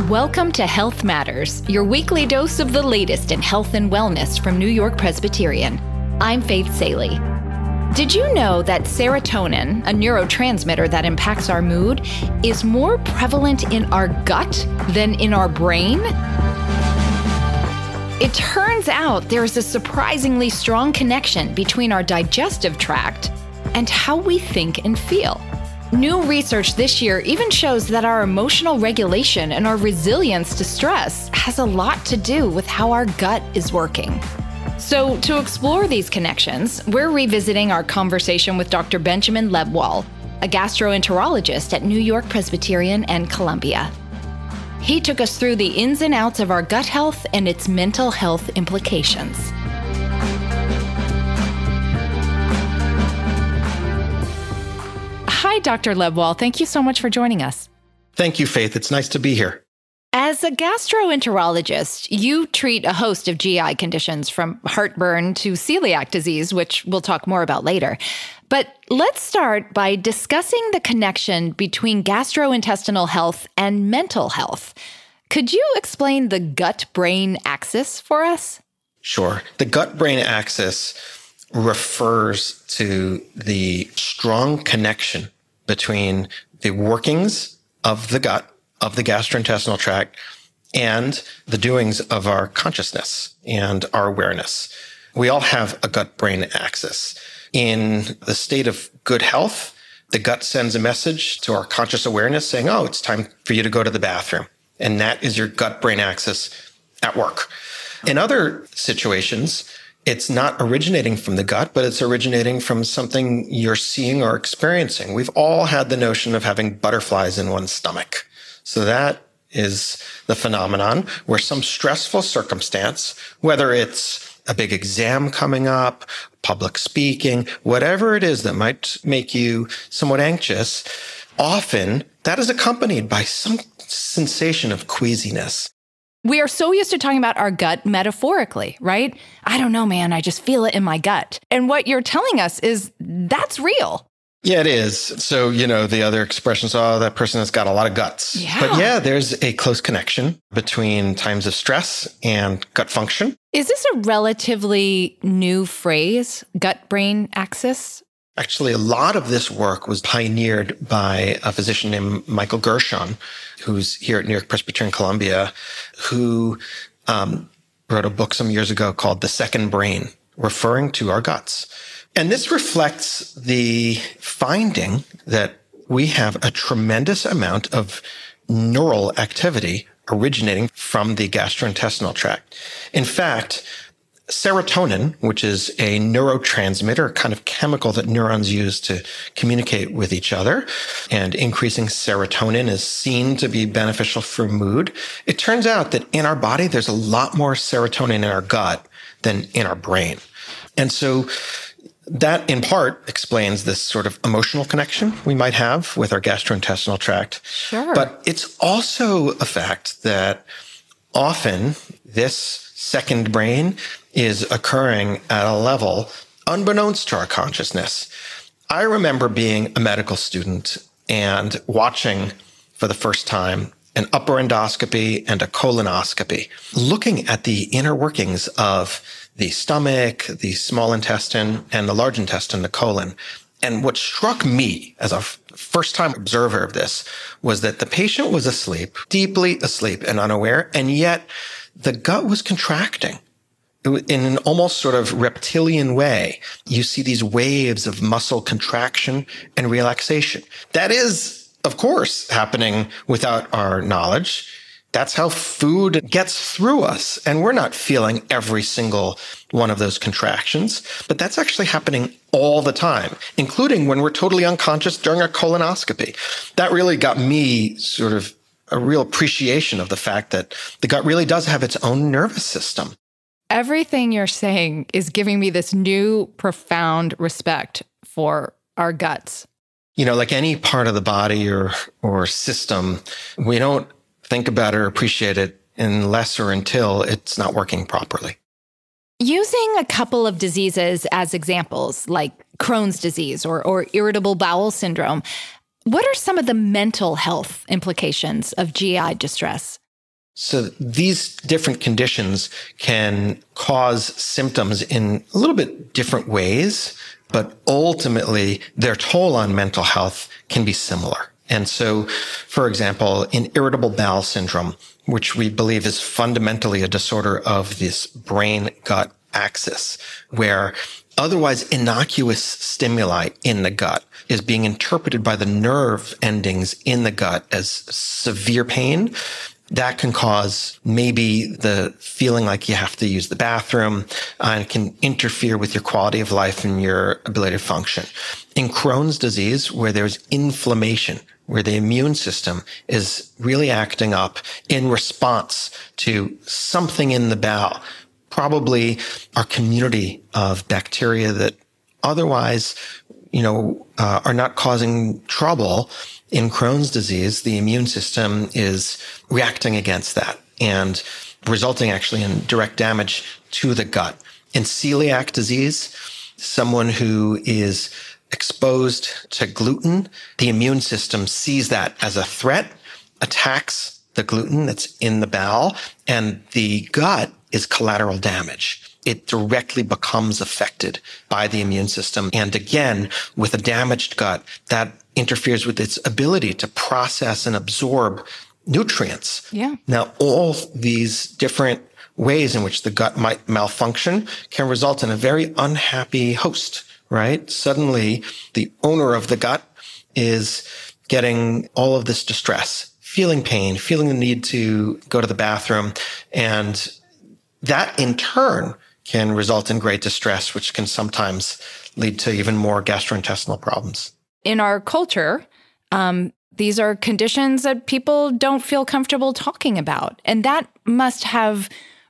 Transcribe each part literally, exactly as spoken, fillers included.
Welcome to Health Matters, your weekly dose of the latest in health and wellness from New York-Presbyterian. I'm Faith Salie. Did you know that serotonin, a neurotransmitter that impacts our mood, is more prevalent in our gut than in our brain? It turns out there's a surprisingly strong connection between our digestive tract and how we think and feel. New research this year even shows that our emotional regulation and our resilience to stress has a lot to do with how our gut is working. So to explore these connections, we're revisiting our conversation with Doctor Benjamin Lebwohl, a gastroenterologist at New York-Presbyterian and Columbia. He took us through the ins and outs of our gut health and its mental health implications. Hi, Doctor Lebwohl. Thank you so much for joining us. Thank you, Faith. It's nice to be here. As a gastroenterologist, you treat a host of G I conditions from heartburn to celiac disease, which we'll talk more about later. But let's start by discussing the connection between gastrointestinal health and mental health. Could you explain the gut-brain axis for us? Sure. The gut-brain axis refers to the strong connection between the workings of the gut, of the gastrointestinal tract, and the doings of our consciousness and our awareness. We all have a gut-brain axis. In the state of good health, the gut sends a message to our conscious awareness saying, oh, it's time for you to go to the bathroom. And that is your gut-brain axis at work. In other situations, it's not originating from the gut, but it's originating from something you're seeing or experiencing. We've all had the notion of having butterflies in one's stomach. So that is the phenomenon where some stressful circumstance, whether it's a big exam coming up, public speaking, whatever it is that might make you somewhat anxious, often that is accompanied by some sensation of queasiness. We are so used to talking about our gut metaphorically, right? I don't know, man, I just feel it in my gut. And what you're telling us is that's real. Yeah, it is. So, you know, the other expressions, oh, that person has got a lot of guts. Yeah. But yeah, there's a close connection between times of stress and gut function. Is this a relatively new phrase, gut-brain axis? Actually, a lot of this work was pioneered by a physician named Michael Gershon, who's here at New York-Presbyterian and Columbia, who um, wrote a book some years ago called The Second Brain, referring to our guts. And this reflects the finding that we have a tremendous amount of neural activity originating from the gastrointestinal tract. In fact, serotonin, which is a neurotransmitter, a kind of chemical that neurons use to communicate with each other, and increasing serotonin is seen to be beneficial for mood. It turns out that in our body, there's a lot more serotonin in our gut than in our brain. And so that, in part, explains this sort of emotional connection we might have with our gastrointestinal tract. Sure. But it's also a fact that often this second brain is occurring at a level unbeknownst to our consciousness. I remember being a medical student and watching for the first time an upper endoscopy and a colonoscopy, looking at the inner workings of the stomach, the small intestine, and the large intestine, the colon. And what struck me as a first-time observer of this was that the patient was asleep, deeply asleep and unaware, and yet the gut was contracting. In an almost sort of reptilian way, you see these waves of muscle contraction and relaxation. That is, of course, happening without our knowledge. That's how food gets through us. And we're not feeling every single one of those contractions, but that's actually happening all the time, including when we're totally unconscious during a colonoscopy. That really got me sort of a real appreciation of the fact that the gut really does have its own nervous system. Everything you're saying is giving me this new profound respect for our guts. You know, like any part of the body or or system, we don't think about it or appreciate it unless or until it's not working properly. Using a couple of diseases as examples, like Crohn's disease or, or irritable bowel syndrome, what are some of the mental health implications of G I distress? So these different conditions can cause symptoms in a little bit different ways, but ultimately their toll on mental health can be similar. And so, for example, in irritable bowel syndrome, which we believe is fundamentally a disorder of this brain-gut axis, where otherwise innocuous stimuli in the gut is being interpreted by the nerve endings in the gut as severe pain. That can cause maybe the feeling like you have to use the bathroom, uh, and can interfere with your quality of life and your ability to function. In Crohn's disease, where there's inflammation, where the immune system is really acting up in response to something in the bowel, probably our community of bacteria that otherwise, you know, uh, are not causing trouble. In Crohn's disease, the immune system is reacting against that and resulting actually in direct damage to the gut. In celiac disease, someone who is exposed to gluten, the immune system sees that as a threat, attacks the gluten that's in the bowel, and the gut is collateral damage. It directly becomes affected by the immune system. And again, with a damaged gut, that interferes with its ability to process and absorb nutrients. Yeah. Now, all these different ways in which the gut might malfunction can result in a very unhappy host, right? Suddenly, the owner of the gut is getting all of this distress, feeling pain, feeling the need to go to the bathroom. And that in turn can result in great distress, which can sometimes lead to even more gastrointestinal problems. In our culture, um, these are conditions that people don't feel comfortable talking about. And that must have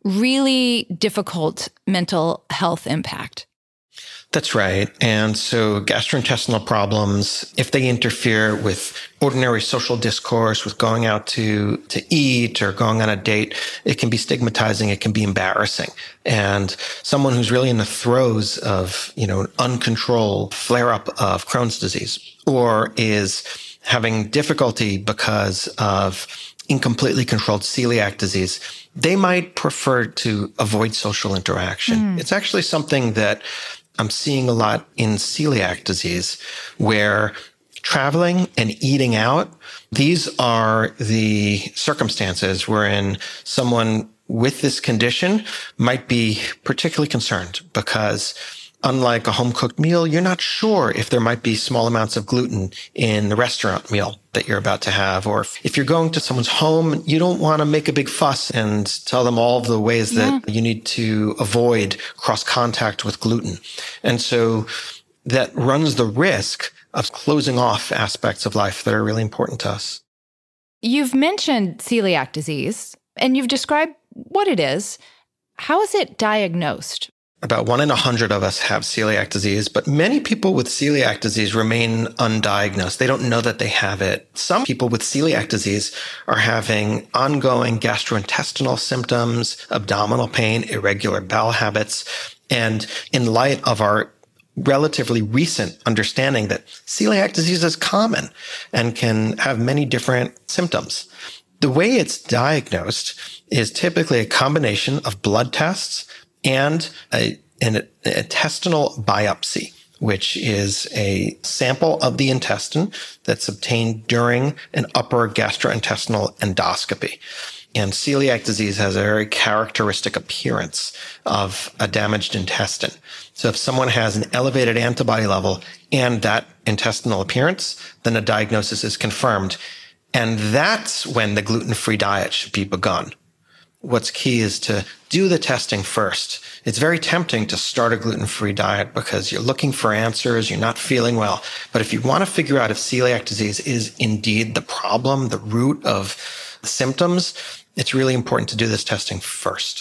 really difficult mental health impact. That's right. And so gastrointestinal problems, if they interfere with ordinary social discourse, with going out to, to eat or going on a date, it can be stigmatizing. It can be embarrassing. And someone who's really in the throes of, you know, an uncontrolled flare-up of Crohn's disease, or is having difficulty because of incompletely controlled celiac disease, they might prefer to avoid social interaction. Mm. It's actually something that I'm seeing a lot in celiac disease, where traveling and eating out, these are the circumstances wherein someone with this condition might be particularly concerned, because unlike a home-cooked meal, you're not sure if there might be small amounts of gluten in the restaurant meal that you're about to have. Or if you're going to someone's home, you don't want to make a big fuss and tell them all of the ways yeah. that you need to avoid cross-contact with gluten. And so that runs the risk of closing off aspects of life that are really important to us. You've mentioned celiac disease, and you've described what it is. How is it diagnosed? About one in a hundred of us have celiac disease, but many people with celiac disease remain undiagnosed. They don't know that they have it. Some people with celiac disease are having ongoing gastrointestinal symptoms, abdominal pain, irregular bowel habits. And in light of our relatively recent understanding that celiac disease is common and can have many different symptoms, the way it's diagnosed is typically a combination of blood tests and a, an intestinal biopsy, which is a sample of the intestine that's obtained during an upper gastrointestinal endoscopy. And celiac disease has a very characteristic appearance of a damaged intestine. So if someone has an elevated antibody level and that intestinal appearance, then a diagnosis is confirmed. And that's when the gluten-free diet should be begun. What's key is to do the testing first. It's very tempting to start a gluten-free diet because you're looking for answers, you're not feeling well. But if you want to figure out if celiac disease is indeed the problem, the root of the symptoms, it's really important to do this testing first.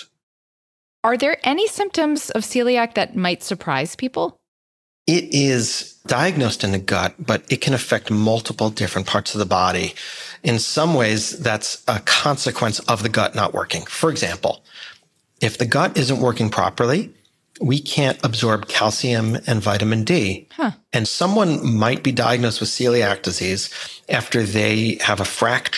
Are there any symptoms of celiac that might surprise people? It is diagnosed in the gut, but it can affect multiple different parts of the body. In some ways, that's a consequence of the gut not working. For example, if the gut isn't working properly, we can't absorb calcium and vitamin D. Huh. And someone might be diagnosed with celiac disease after they have a fracture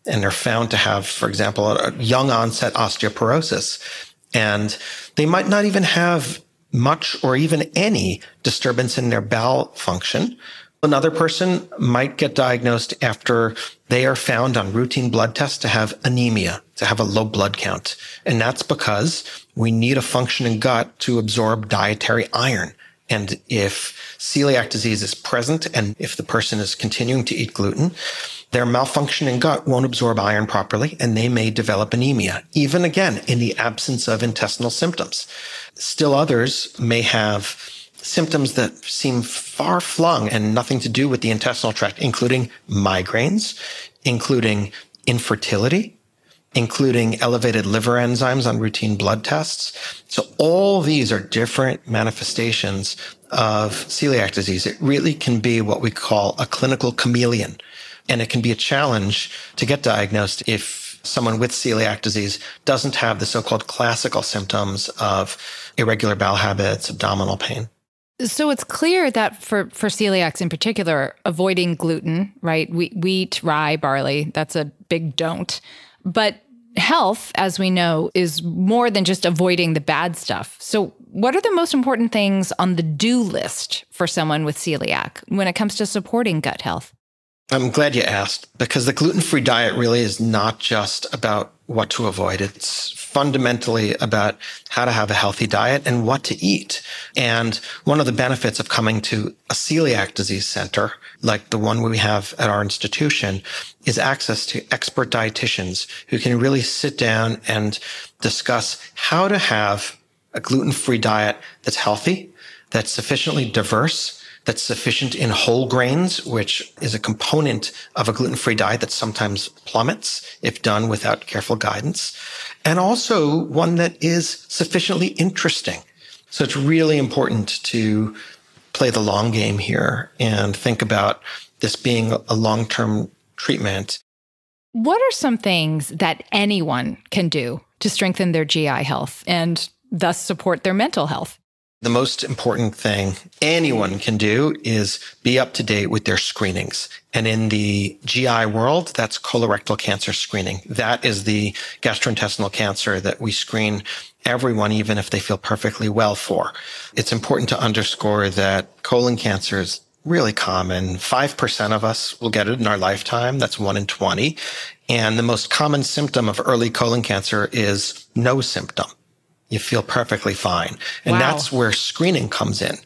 and are found to have, for example, a young onset osteoporosis. And they might not even have much or even any disturbance in their bowel function. Another person might get diagnosed after they are found on routine blood tests to have anemia, to have a low blood count. And that's because we need a functioning gut to absorb dietary iron. And if celiac disease is present, and if the person is continuing to eat gluten, their malfunctioning gut won't absorb iron properly, and they may develop anemia, even again, in the absence of intestinal symptoms. Still others may have symptoms that seem far-flung and nothing to do with the intestinal tract, including migraines, including infertility, including elevated liver enzymes on routine blood tests. So all these are different manifestations of celiac disease. It really can be what we call a clinical chameleon. And it can be a challenge to get diagnosed if someone with celiac disease doesn't have the so-called classical symptoms of irregular bowel habits, abdominal pain. So it's clear that for, for celiacs in particular, avoiding gluten, right? Wheat, wheat, rye, barley, that's a big don't. But health, as we know, is more than just avoiding the bad stuff. So what are the most important things on the do list for someone with celiac when it comes to supporting gut health? I'm glad you asked, because the gluten-free diet really is not just about what to avoid. It's fundamentally about how to have a healthy diet and what to eat. And one of the benefits of coming to a celiac disease center, like the one we have at our institution, is access to expert dietitians who can really sit down and discuss how to have a gluten-free diet that's healthy, that's sufficiently diverse, that's sufficient in whole grains, which is a component of a gluten-free diet that sometimes plummets if done without careful guidance, and also one that is sufficiently interesting. So it's really important to play the long game here and think about this being a long-term treatment. What are some things that anyone can do to strengthen their G I health and thus support their mental health? The most important thing anyone can do is be up to date with their screenings. And in the G I world, that's colorectal cancer screening. That is the gastrointestinal cancer that we screen everyone, even if they feel perfectly well for. It's important to underscore that colon cancer is really common. five percent of us will get it in our lifetime. That's one in twenty. And the most common symptom of early colon cancer is no symptom. You feel perfectly fine. And wow. That's where screening comes in.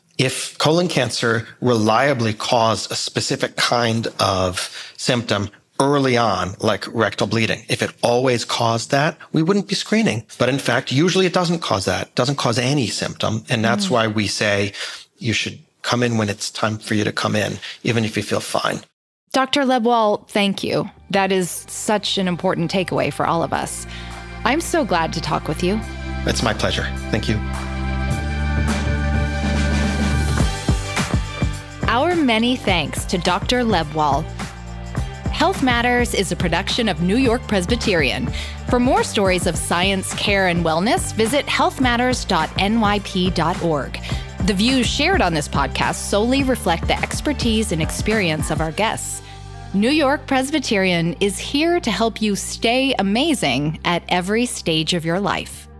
If colon cancer reliably caused a specific kind of symptom early on, like rectal bleeding, if it always caused that, we wouldn't be screening. But in fact, usually it doesn't cause that. It doesn't cause any symptom. And that's mm. why we say you should come in when it's time for you to come in, even if you feel fine. Doctor Lebwohl, thank you. That is such an important takeaway for all of us. I'm so glad to talk with you. It's my pleasure. Thank you. Our many thanks to Doctor Lebwohl. Health Matters is a production of New York-Presbyterian. For more stories of science, care, and wellness, visit health matters dot N Y P dot org. The views shared on this podcast solely reflect the expertise and experience of our guests. New York-Presbyterian is here to help you stay amazing at every stage of your life.